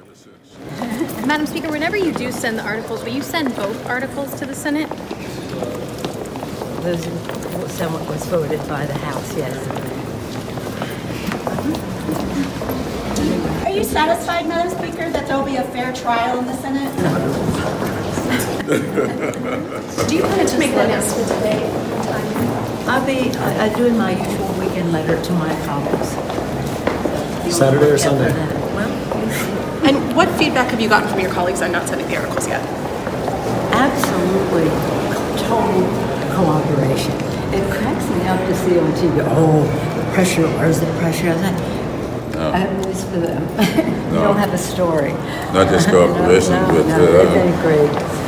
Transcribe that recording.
Madam Speaker, whenever you do send the articles, will you send both articles to the Senate? Those what was voted by the House, yes. Are you satisfied, Madam Speaker, that there will be a fair trial in the Senate? Do you plan to make that announcement today? I'm doing my usual weekend letter to my colleagues. Saturday or Sunday? Well, And what feedback have you gotten from your colleagues on not sending the articles yet? absolutely total cooperation. It cracks me up to see on TV, oh, the pressure, where's the pressure? I was like, I have news for them. You don't have a story. Not just cooperation, no, but they've been great.